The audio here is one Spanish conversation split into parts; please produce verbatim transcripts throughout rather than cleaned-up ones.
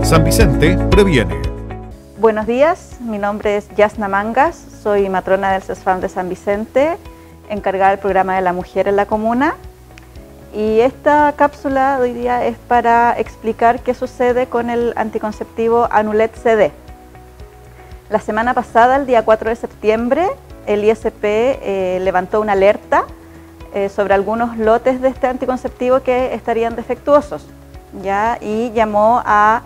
San Vicente previene. Buenos días, mi nombre es Yasna Mangas, soy matrona del CESFAM de San Vicente, encargada del programa de la mujer en la comuna. Y esta cápsula de hoy día es para explicar qué sucede con el anticonceptivo Anulet C D. La semana pasada, el día cuatro de septiembre, el I S P eh, levantó una alerta eh, sobre algunos lotes de este anticonceptivo que estarían defectuosos, ¿ya? Y llamó a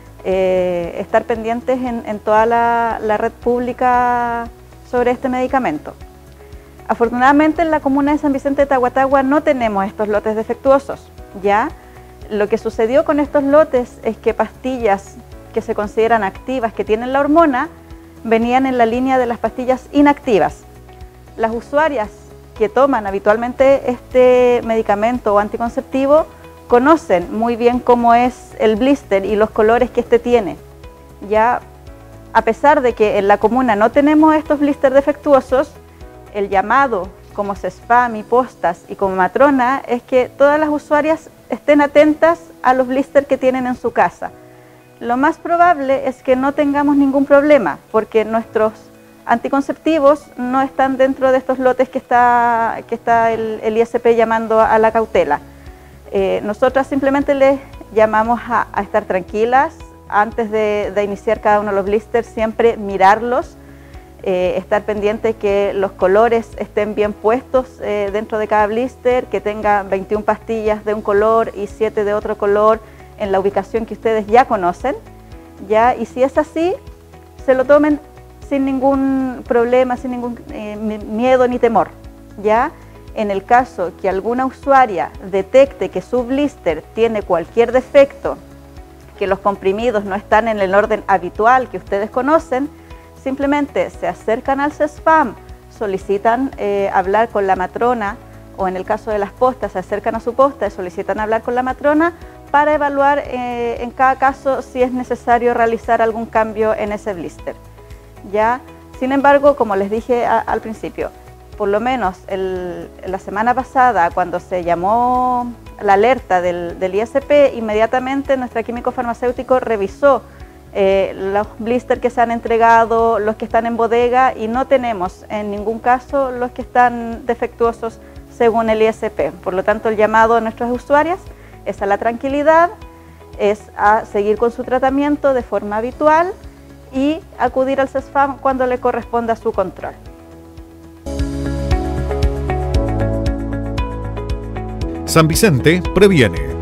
eh, estar pendientes en, en toda la, la red pública sobre este medicamento. Afortunadamente en la comuna de San Vicente de Tahuatahua no tenemos estos lotes defectuosos, ¿ya? Lo que sucedió con estos lotes es que pastillas que se consideran activas, que tienen la hormona, venían en la línea de las pastillas inactivas. Las usuarias que toman habitualmente este medicamento o anticonceptivo conocen muy bien cómo es el blister y los colores que este tiene. Ya, a pesar de que en la comuna no tenemos estos blisters defectuosos, el llamado como CESFAM y postas y como matrona es que todas las usuarias estén atentas a los blisters que tienen en su casa. Lo más probable es que no tengamos ningún problema porque nuestros anticonceptivos no están dentro de estos lotes que está, que está el, el I S P llamando a la cautela. Eh, nosotras simplemente les llamamos a, a estar tranquilas antes de, de iniciar cada uno de los blisters, siempre mirarlos, eh, estar pendiente que los colores estén bien puestos eh, dentro de cada blister, que tenga veintiuna pastillas de un color y siete de otro color en la ubicación que ustedes ya conocen, ¿ya? Y si es así, se lo tomen sin ningún problema, sin ningún eh, miedo ni temor, ¿ya? En el caso que alguna usuaria detecte que su blister tiene cualquier defecto, que los comprimidos no están en el orden habitual que ustedes conocen, simplemente se acercan al CESFAM, solicitan eh, hablar con la matrona, o en el caso de las postas, se acercan a su posta y solicitan hablar con la matrona para evaluar eh, en cada caso si es necesario realizar algún cambio en ese blister, ¿ya? Sin embargo, como les dije a, al principio, por lo menos el, la semana pasada, cuando se llamó la alerta del, del I S P, inmediatamente nuestro químico farmacéutico revisó eh, los blisters que se han entregado, los que están en bodega, y no tenemos en ningún caso los que están defectuosos según el I S P. Por lo tanto, el llamado a nuestras usuarias es a la tranquilidad, es a seguir con su tratamiento de forma habitual y acudir al CESFAM cuando le corresponda su control. San Vicente previene.